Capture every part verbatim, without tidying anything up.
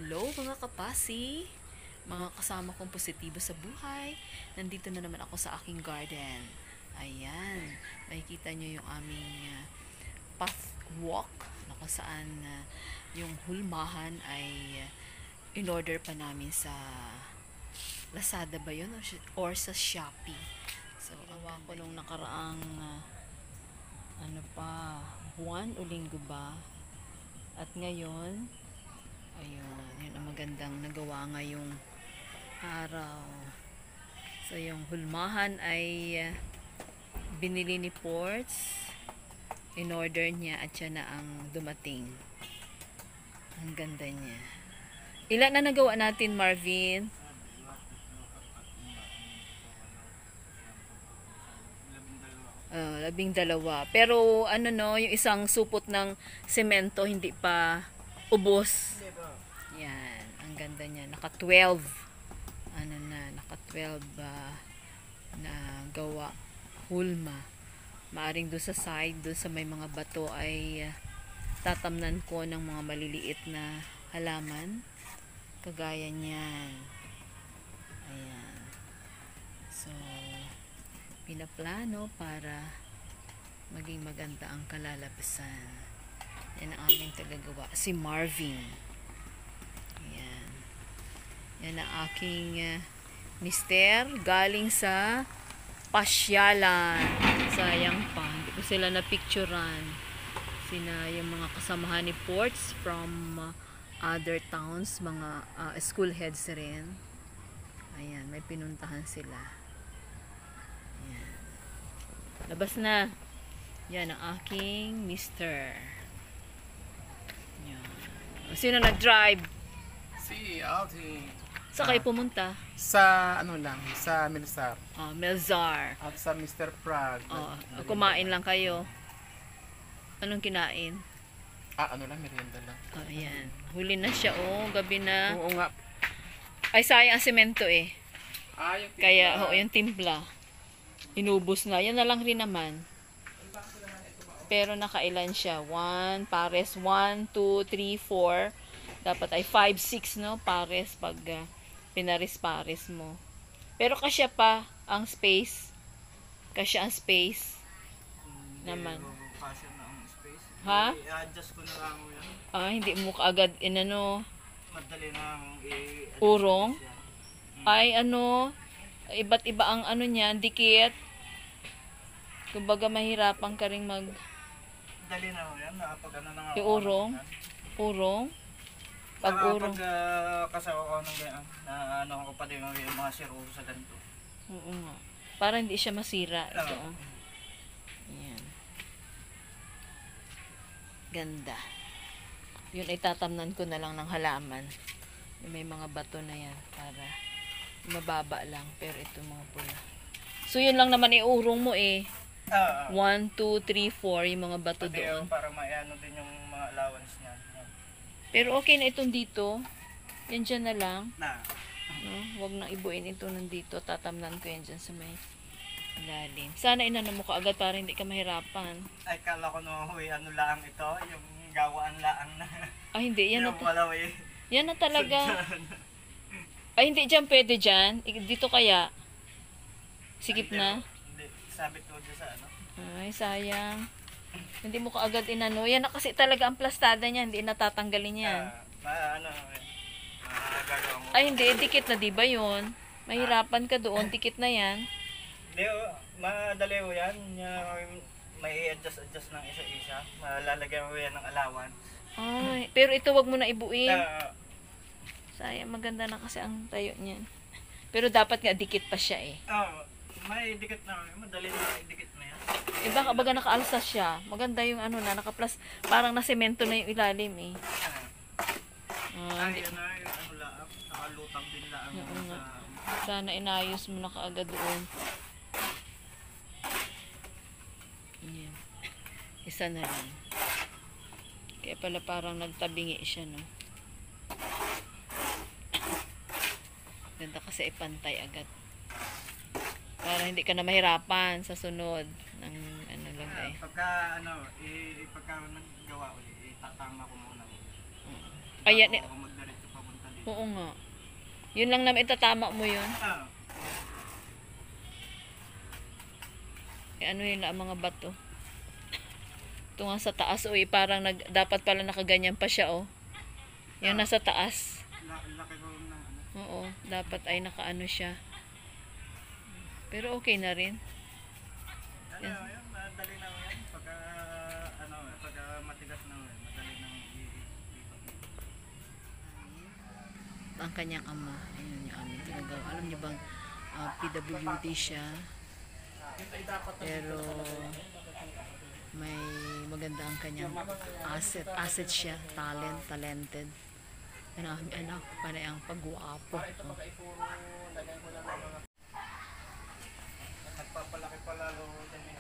Hello mga kapasi, mga kasama kong positibo sa buhay. Nandito na naman ako sa aking garden. Ayan, makikita nyo yung aming uh, path walk na kung saan uh, yung hulmahan ay uh, in order pa namin sa Lazada ba yun or sa Shopee. So, ginawa ko nung nakaraang uh, ano pa, buwan o linggo ba. At ngayon, ayun, yun ang magandang nagawa ngayong araw. So, yung hulmahan ay uh, binili ni Ports. In-order niya at siya na ang dumating. Ang ganda niya. Ilan na nagawa natin, Marvin? Uh, labing dalawa. Pero ano no, yung isang supot ng semento hindi pa ubos. Yan, ang ganda niya. Naka twelve. Ano na, naka twelve uh, na gawa hulma. Maaring doon sa side, doon sa may mga bato ay uh, tatamnan ko ng mga maliliit na halaman. Kagaya niyan. Ayan. So, pinaplano para maging maganda ang kalalabasan. Yan ang aming tagagawa. Si Marvin. Yan. Yan ang aking uh, mister galing sa pasyalan. Sayang pa. Hindi ko sila na-picturean. Sina yung mga kasamahan ni Ports from uh, other towns, mga uh, school heads rin. Ayan, may pinuntahan sila. Ayan. Labas na. Yan ang aking mister. Yan. Sino nag-drive? Si Alti. Saan kayo pumunta? Sa ano lang, sa Melzar. Oh, Melzar. At sa mister Prague. Oh, kumain lang kayo. Anong kinain? Ah, ano lang, merienda lang. Oh, ayan. Huli na siya, oh. Gabi na. Oo nga. Ay, sayang ang semento eh. Ah, yung Kaya, oh, yung timpla. Inubos na. Yan na lang rin naman. Pero nakailan siya? one, pares, one, two, three, four. Dapat ay five, six, no? Pares pag uh, pinaris-pares mo. Pero kasya pa ang space. Kasya ang space. Naman. Kasya na ang space. Ha? I-adjust ko na lang yan. Ah, hindi mo kaagad inano. Madali nang i-adjust. Urong? Hmm. Ay, ano, iba't iba ang ano niyan, dikit. Kumbaga mahirapan ka rin mag Dali na ho yan. Nakapag ano na nga. Yung urong? Urong? Pag urong. Nakapag uh, kasawa ko ng ganyan. Na ano ko pa din yung mga siruro sa ganito. Oo nga. Para hindi siya masira. Ito, Oo. oh. Ayan. Ganda. Yun ay tatamnan ko na lang ng halaman. Yung may mga bato na yan. Para mababa lang. Pero ito mga pula. So yun lang naman iurong mo eh. Ah, one, two, three, four. Yung mga bato pati doon. yun para maiano din yung mga allowance niya. Yan. Pero okay na itong dito. Yan dyan na lang. Na. No? Huwag nang ibuin ito nandito. Tatamnan ko yan dyan sa may lalim. Sana inano mo ka agad para hindi ka mahirapan. Ay, kala ko no, huy, ano lang ito. Yung gawaan laang na. Ah, hindi. Yan na, yung wala way. yan na talaga. Ay, hindi dyan pwede dyan. I- Dito kaya. Sikip na. Hindi, sabit ko dyan sa ano. Ay, sayang. Hindi mo ka agad inano. Yan na kasi talaga ang plastada niya. Hindi natatanggalin yan. Ah, ma, ano, eh, magagawa mo. Ay, hindi. Dikit na diba yun? Mahirapan ka doon. Dikit na yan. Hindi, oh, madali mo yan. Yan, may i-adjust-adjust ng isa-isa. Malalagyan mo yan ng allowance. Ay, pero ito wag mo na ibuin. Ah, Sayang, maganda na kasi ang tayo niyan. Pero dapat nga dikit pa siya eh. oh, may dikit na. Madali na idikit na yan. Eh baka baga nakaalsa siya. Maganda yung ano na, naka-plus. Parang na semento na yung ilalim eh. Ah, Ah, ay, yan na, yung ano laang. Nakalutang din laang. Oo nga. sa... sana inayos mo na kaagad doon. Yan. Isa na lang. Kaya pala parang nagtabingi siya, no? Ganda kasi ipantay agad. Para hindi ka na mahirapan sa sunod ng ano lang Ah, eh. pagka ano, eh, pagka nagawa ulit, itatama ko muna. Ayan, Bago ako magdiretso papunta Oo nga. Yun lang naman itatama mo yun. Ah, Eh, ano yun lang mga bato. Ito nga sa taas, uy, parang nag, dapat pala nakaganyan pa siya, oh. Yan, nasa taas. la- laki ko na ano. Oo, dapat ay nakaano siya. Pero okay na rin. Ano, Yes. yun, madali na yan. Pagka, ano, pagka matigas na yan, madali na i- Ang kanyang ama, ayun yung aming ginagawa. Alam niyo bang ah, P W D siya, pero may maganda ang kanyang asset, asset siya, talent, talented. Yan ang aming anak, panay ang pagwapo. Oh. nagpapalaki pa lalo dyan eh.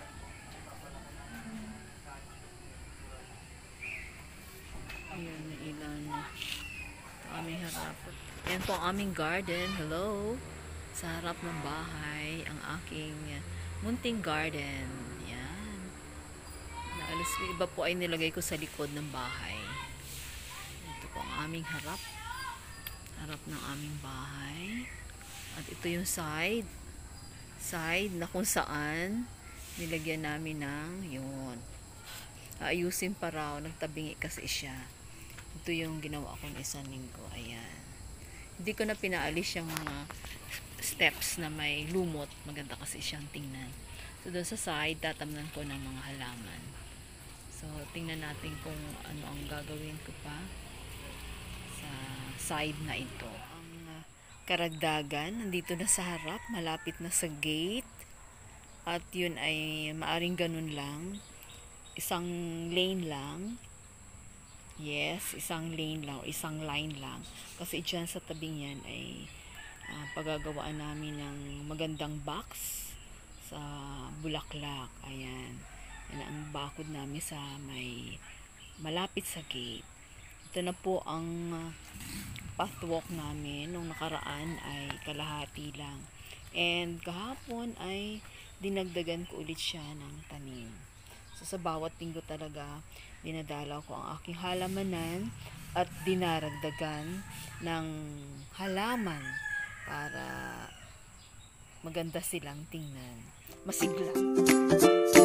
Ayan yung ilan. Ito aming harap. Yan po ang aming garden. Hello. Sa harap ng bahay, ang aking uh, munting garden. Yan. Naalis ko. Iba po ay nilagay ko sa likod ng bahay. Ito po ang aming harap. Harap ng aming bahay. At ito yung side. Side na kung saan nilagyan namin ng yun. Aayusin pa raw. Nagtabingi kasi siya. Ito yung ginawa ko ng isang linggo. Ayan. Hindi ko na pinaalis yung mga steps na may lumot. Maganda kasi siyang tingnan. So, doon sa side, tatamnan ko ng mga halaman. So, tingnan natin kung ano ang gagawin ko pa sa side na ito. Ang uh, karagdagan, nandito na sa harap, malapit na sa gate. At yun ay maaring ganun lang. Isang lane lang. Yes, isang lane lang, isang line lang. Kasi dyan sa tabing yan ay uh, pagagawaan namin ng magandang box sa Bulaklak. Ayan. Yan ang bakod namin sa may malapit sa gate. Ito na po ang uh, pathwalk namin. Nung nakaraan ay kalahati lang. And kahapon ay dinagdagan ko ulit siya ng tanim. So sa bawat linggo talaga dinadalaw ko ang aking halamanan at dinaragdagan ng halaman para maganda silang tingnan. Masigla.